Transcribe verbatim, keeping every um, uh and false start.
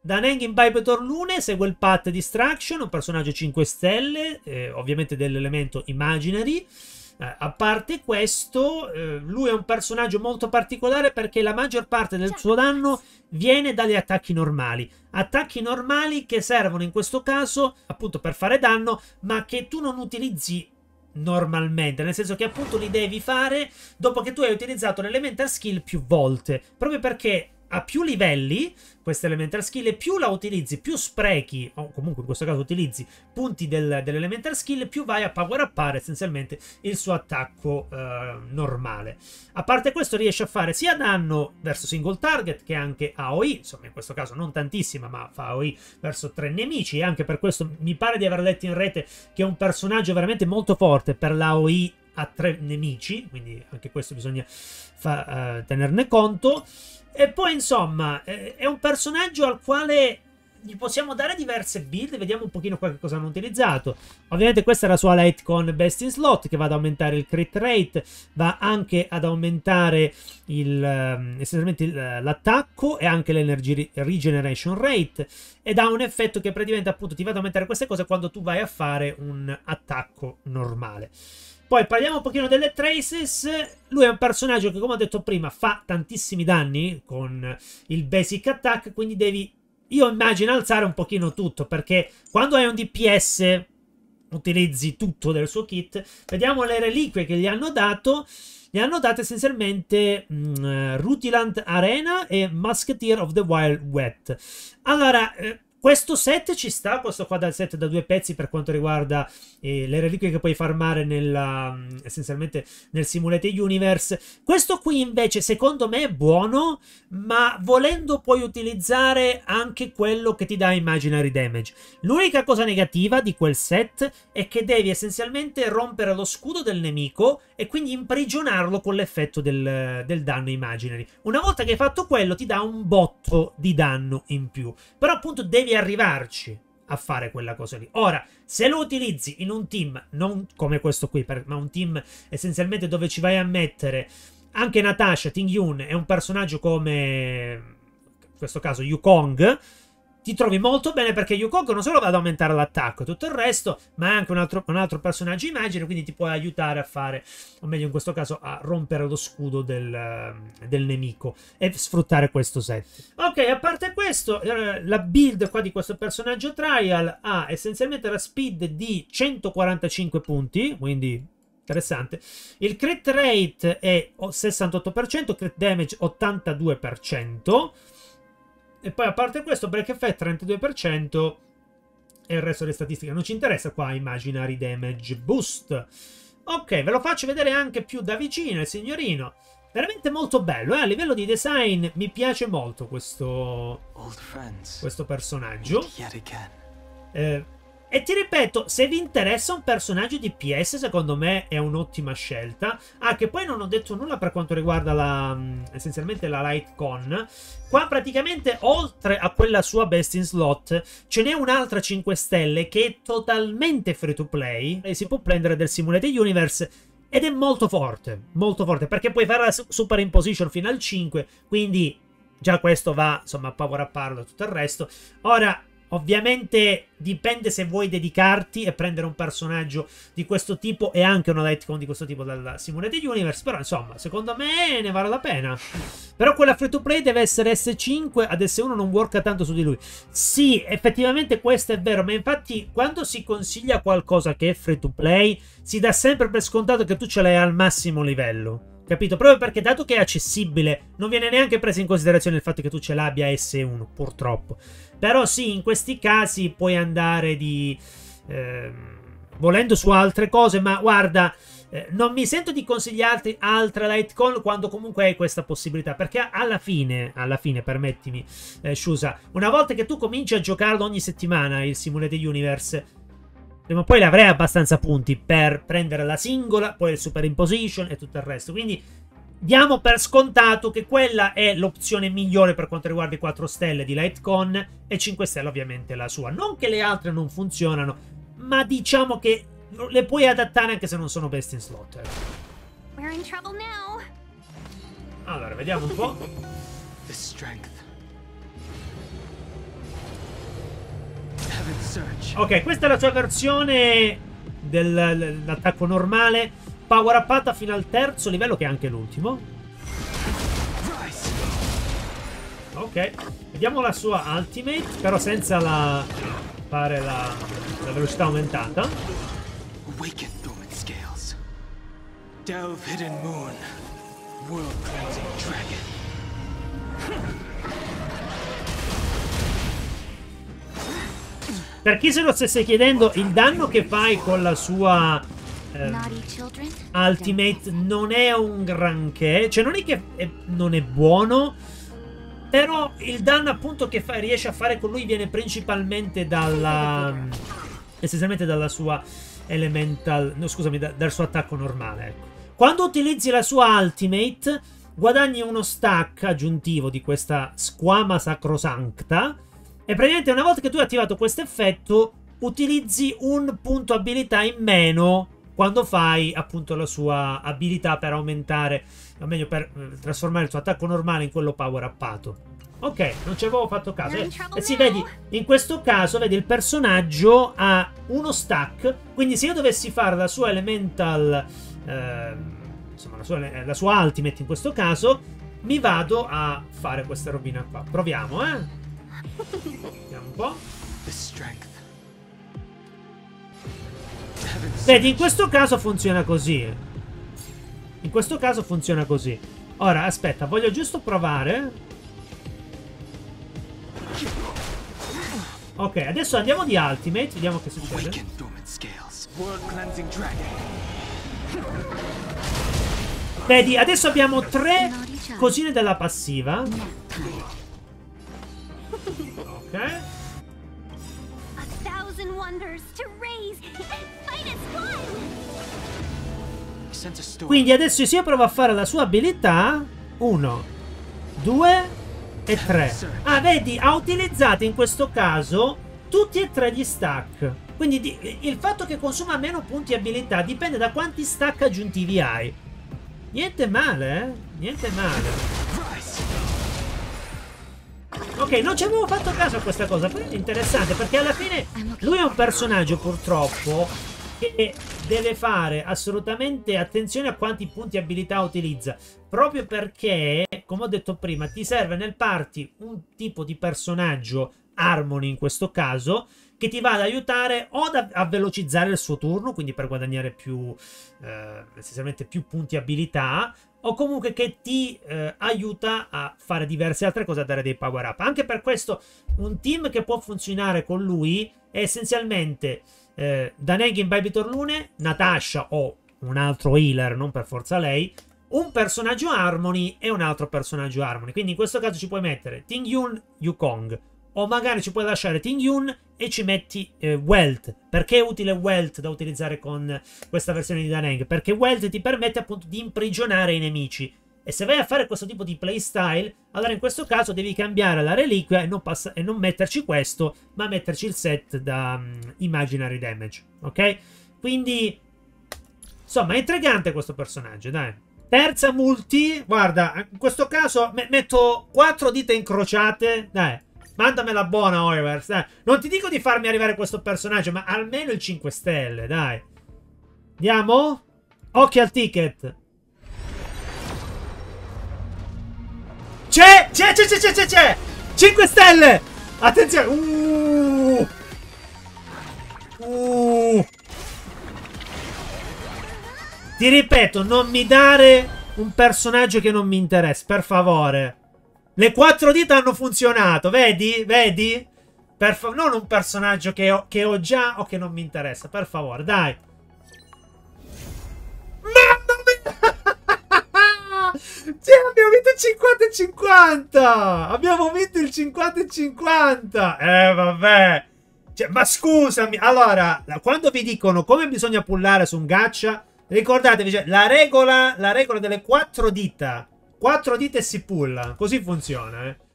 Daneng Imbibitor Lune segue il Path Distraction, un personaggio cinque stelle, eh, ovviamente dell'elemento Imaginary. Eh, a parte questo, eh, lui è un personaggio molto particolare perché la maggior parte del suo danno viene dagli attacchi normali. Attacchi normali che servono in questo caso appunto per fare danno, ma che tu non utilizzi normalmente, nel senso che appunto li devi fare dopo che tu hai utilizzato l'elemental skill più volte, proprio perché a più livelli questa elemental skill e più la utilizzi, più sprechi, o comunque in questo caso utilizzi punti del, dell'elemental skill, più vai a power uppare essenzialmente il suo attacco eh, normale. A parte questo riesce a fare sia danno verso single target che anche A O I, insomma in questo caso non tantissima, ma fa A O I verso tre nemici, e anche per questo mi pare di aver letto in rete che è un personaggio veramente molto forte per l'A O I a tre nemici, quindi anche questo bisogna fa, uh, tenerne conto. E poi insomma eh, è un personaggio al quale gli possiamo dare diverse build, vediamo un pochino qua che cosa hanno utilizzato. Ovviamente questa è la sua Lightcon Best in Slot, che va ad aumentare il crit rate, va anche ad aumentare il, um, essenzialmente l'attacco e anche l'energy regeneration rate, ed ha un effetto che praticamente appunto ti va ad aumentare queste cose quando tu vai a fare un attacco normale. Poi parliamo un pochino delle Traces. Lui è un personaggio che, come ho detto prima, fa tantissimi danni con il basic attack, quindi devi, io immagino, alzare un pochino tutto, perché quando hai un D P S utilizzi tutto del suo kit. Vediamo le reliquie che gli hanno dato. Gli hanno dato essenzialmente mh, Rutilant Arena e Musketeer of the Wild Wet. Allora, eh, questo set ci sta, questo qua dal set da due pezzi per quanto riguarda eh, le reliquie che puoi farmare nella, essenzialmente nel Simulated Universe. Questo qui invece secondo me è buono, ma volendo puoi utilizzare anche quello che ti dà Imaginary Damage. L'unica cosa negativa di quel set è che devi essenzialmente rompere lo scudo del nemico e quindi imprigionarlo con l'effetto del, del danno Imaginary. Una volta che hai fatto quello ti dà un botto di danno in più, però appunto devi arrivarci a fare quella cosa lì. Ora, se lo utilizzi in un team, non come questo qui, ma un team essenzialmente dove ci vai a mettere anche Natasha, Ting Yun e un personaggio come, in questo caso, Yukong, ti trovi molto bene, perché Yukong non solo va ad aumentare l'attacco e tutto il resto, ma è anche un altro, un altro personaggio immagine, quindi ti può aiutare a fare, o meglio in questo caso, a rompere lo scudo del, del nemico e sfruttare questo set. Ok, a parte questo, eh, la build qua di questo personaggio trial ha essenzialmente la speed di centoquarantacinque punti, quindi interessante. Il crit rate è sessantotto per cento, crit damage ottantadue per cento. E poi a parte questo, break effect trentadue per cento e il resto delle statistiche non ci interessa qua. Imaginary damage boost. Ok, ve lo faccio vedere anche più da vicino il signorino. Veramente molto bello, eh? A livello di design mi piace molto questo, questo personaggio. Eh, e ti ripeto, se vi interessa un personaggio di P S, secondo me è un'ottima scelta. Ah, che poi non ho detto nulla per quanto riguarda la, essenzialmente la Lightcon. Qua praticamente, oltre a quella sua Best in Slot, ce n'è un'altra cinque stelle che è totalmente free to play e si può prendere del Simulated Universe. Ed è molto forte, molto forte, perché puoi fare la Super Imposition fino al cinque, quindi già questo va, insomma, a power upparlo e tutto il resto. Ora, ovviamente dipende se vuoi dedicarti e prendere un personaggio di questo tipo e anche una Lightcon di questo tipo dal Simulated Universe, però insomma, secondo me ne vale la pena. Però quella free to play deve essere S cinque, ad S uno non worka tanto su di lui. Sì, effettivamente questo è vero, ma infatti quando si consiglia qualcosa che è free to play, si dà sempre per scontato che tu ce l'hai al massimo livello. Capito? Proprio perché dato che è accessibile, non viene neanche preso in considerazione il fatto che tu ce l'abbia S uno, purtroppo. Però sì, in questi casi puoi andare di... Eh, volendo su altre cose, ma guarda, eh, non mi sento di consigliarti altre Lightcon quando comunque hai questa possibilità, perché alla fine, alla fine, permettimi, eh, Shusa, una volta che tu cominci a giocarlo ogni settimana, il Simulated Universe, prima o poi le avrai abbastanza punti per prendere la singola, poi il Super Imposition e tutto il resto, quindi... diamo per scontato che quella è l'opzione migliore per quanto riguarda i quattro stelle di Lightcon e cinque stelle ovviamente la sua. Non che le altre non funzionano, ma diciamo che le puoi adattare anche se non sono best in slot. We're in trouble now. Allora, vediamo un po'. The strength. Ok, questa è la sua versione dell'attacco normale, power uppata fino al terzo livello, che è anche l'ultimo. Ok, vediamo la sua ultimate, però senza la fare la, la velocità aumentata. Awaken dormant scales. Delve hidden moon. World cleansing dragon. Per chi se lo stesse chiedendo, il danno che fai con la sua eh, ultimate non è un granché. Cioè non è che è, non è buono, però il danno appunto che fa, riesce a fare con lui viene principalmente dalla essenzialmente dalla sua elemental, no scusami, da, dal suo attacco normale, ecco. Quando utilizzi la sua ultimate guadagni uno stack aggiuntivo di questa squama sacrosancta. E praticamente una volta che tu hai attivato questo effetto, utilizzi un punto abilità in meno quando fai appunto la sua abilità per aumentare, o meglio per eh, trasformare il suo attacco normale in quello power uppato. Ok, non ci avevo fatto caso. Eh, eh sì, vedi, in questo caso, vedi, il personaggio ha uno stack, quindi se io dovessi fare la sua elemental, eh, insomma la sua, la sua ultimate in questo caso, mi vado a fare questa robina qua. Proviamo, eh. Vediamo un po'. Vedi, in questo caso funziona così. In questo caso funziona così. Ora, aspetta, voglio giusto provare. Ok, adesso andiamo di ultimate, vediamo che succede. Vedi, adesso abbiamo tre cosine della passiva. Ok. Quindi adesso se io provo a fare la sua abilità, uno, due e tre. Ah, vedi, ha utilizzato in questo caso tutti e tre gli stack. Quindi il fatto che consuma meno punti abilità dipende da quanti stack aggiuntivi hai. Niente male, eh? Niente male. Ok, non ci avevo fatto caso a questa cosa, però è interessante perché alla fine lui è un personaggio purtroppo che deve fare assolutamente attenzione a quanti punti abilità utilizza, proprio perché, come ho detto prima, ti serve nel party un tipo di personaggio, Harmony in questo caso, che ti va ad aiutare o da, a velocizzare il suo turno, quindi per guadagnare più, eh, essenzialmente più punti abilità, o comunque che ti eh, aiuta a fare diverse altre cose, a dare dei power up. Anche per questo un team che può funzionare con lui è essenzialmente eh, Daneng Imbibitor Lune, Natasha o un altro healer, non per forza lei, un personaggio Harmony e un altro personaggio Harmony. Quindi in questo caso ci puoi mettere Ting Yun, Yukong, o magari ci puoi lasciare Ting Yun e ci metti eh, Wealth. Perché è utile Wealth da utilizzare con questa versione di Daneng? Perché Wealth ti permette appunto di imprigionare i nemici. E se vai a fare questo tipo di playstyle, allora in questo caso devi cambiare la reliquia e non, e non metterci questo, ma metterci il set da um, Imaginary Damage. Ok? Quindi, insomma, è intrigante questo personaggio, dai. Terza multi, guarda, in questo caso metto quattro dita incrociate, dai. Mandamela buona, Oyverse, dai. Non ti dico di farmi arrivare questo personaggio, ma almeno il cinque stelle, dai. Andiamo? Occhio al ticket. C'è! C'è, c'è, c'è, c'è, c'è, c'è! cinque stelle! Attenzione! Uh! Uh! Ti ripeto, non mi dare un personaggio che non mi interessa, per favore. Le quattro dita hanno funzionato, vedi? Vedi? Per fa- non un personaggio che ho, che ho già o che non mi interessa, per favore, dai. Mamma mia! Cioè, abbiamo vinto il cinquanta e cinquanta! Abbiamo vinto il cinquanta e cinquanta! Eh, vabbè. Cioè, ma scusami, allora, quando vi dicono come bisogna pullare su un gacha, ricordatevi, cioè, la regola, la regola delle quattro dita. Quattro dita e si pulla. Così funziona, eh.